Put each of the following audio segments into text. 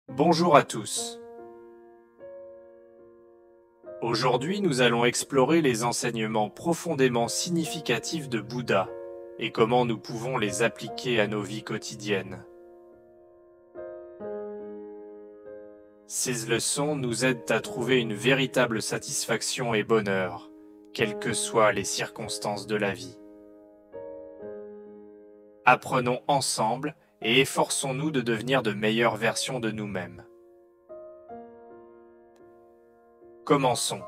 Bonjour à tous. Aujourd'hui, nous allons explorer les enseignements profondément significatifs de Bouddha et comment nous pouvons les appliquer à nos vies quotidiennes. Ces leçons nous aident à trouver une véritable satisfaction et bonheur, quelles que soient les circonstances de la vie. Apprenons ensemble et efforçons-nous de devenir de meilleures versions de nous-mêmes. Commençons.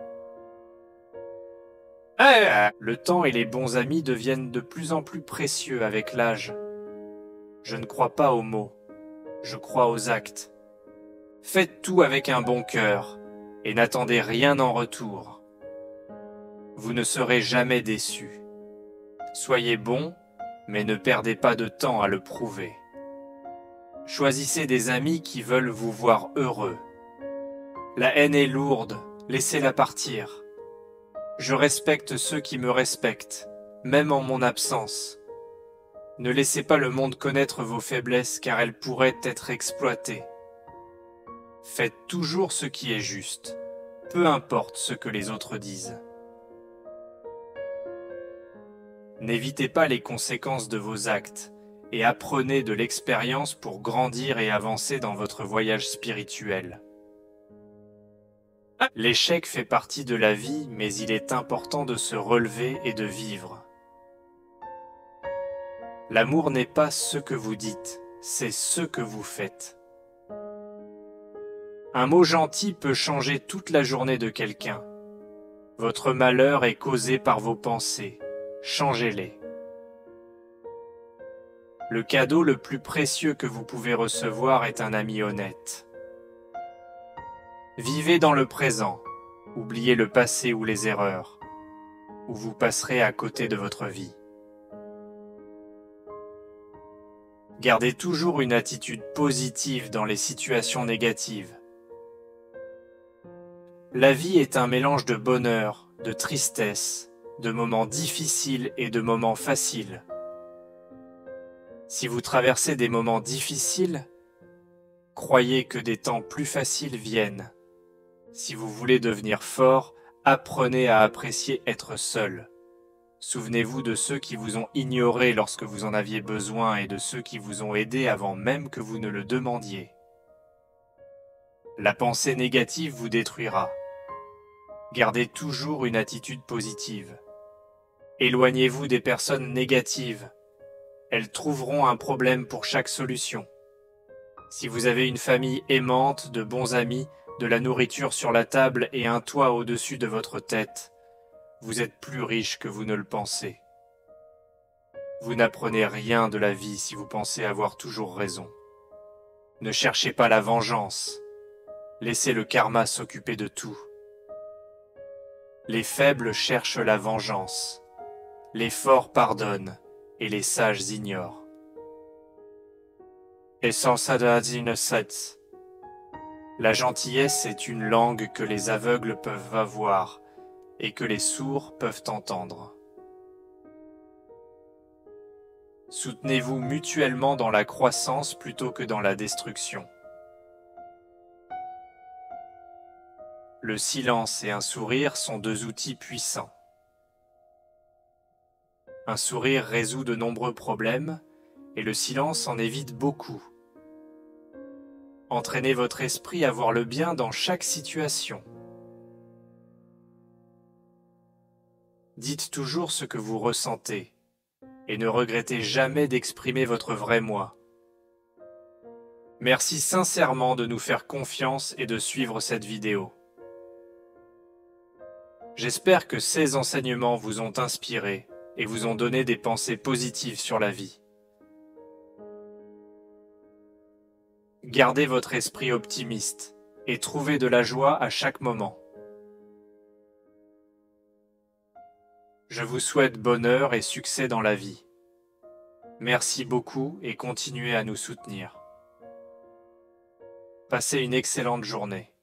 Le temps et les bons amis deviennent de plus en plus précieux avec l'âge. Je ne crois pas aux mots, je crois aux actes. Faites tout avec un bon cœur et n'attendez rien en retour. Vous ne serez jamais déçus. Soyez bons, mais ne perdez pas de temps à le prouver. Choisissez des amis qui veulent vous voir heureux. La haine est lourde, laissez-la partir. Je respecte ceux qui me respectent, même en mon absence. Ne laissez pas le monde connaître vos faiblesses car elles pourraient être exploitées. Faites toujours ce qui est juste, peu importe ce que les autres disent. N'évitez pas les conséquences de vos actes et apprenez de l'expérience pour grandir et avancer dans votre voyage spirituel. L'échec fait partie de la vie, mais il est important de se relever et de vivre. L'amour n'est pas ce que vous dites, c'est ce que vous faites. Un mot gentil peut changer toute la journée de quelqu'un. Votre malheur est causé par vos pensées. Changez-les. Le cadeau le plus précieux que vous pouvez recevoir est un ami honnête. Vivez dans le présent, oubliez le passé ou les erreurs, ou vous passerez à côté de votre vie. Gardez toujours une attitude positive dans les situations négatives. La vie est un mélange de bonheur, de tristesse, de moments difficiles et de moments faciles. Si vous traversez des moments difficiles, croyez que des temps plus faciles viennent. Si vous voulez devenir fort, apprenez à apprécier être seul. Souvenez-vous de ceux qui vous ont ignoré lorsque vous en aviez besoin et de ceux qui vous ont aidé avant même que vous ne le demandiez. La pensée négative vous détruira. Gardez toujours une attitude positive. Éloignez-vous des personnes négatives. Elles trouveront un problème pour chaque solution. Si vous avez une famille aimante, de bons amis, de la nourriture sur la table et un toit au-dessus de votre tête, vous êtes plus riche que vous ne le pensez. Vous n'apprenez rien de la vie si vous pensez avoir toujours raison. Ne cherchez pas la vengeance. Laissez le karma s'occuper de tout. Les faibles cherchent la vengeance. Les forts pardonnent et les sages ignorent. La gentillesse est une langue que les aveugles peuvent avoir et que les sourds peuvent entendre. Soutenez-vous mutuellement dans la croissance plutôt que dans la destruction. Le silence et un sourire sont deux outils puissants. Un sourire résout de nombreux problèmes et le silence en évite beaucoup. Entraînez votre esprit à voir le bien dans chaque situation. Dites toujours ce que vous ressentez et ne regrettez jamais d'exprimer votre vrai moi. Merci sincèrement de nous faire confiance et de suivre cette vidéo. J'espère que ces enseignements vous ont inspiré et vous ont donné des pensées positives sur la vie. Gardez votre esprit optimiste et trouvez de la joie à chaque moment. Je vous souhaite bonheur et succès dans la vie. Merci beaucoup et continuez à nous soutenir. Passez une excellente journée.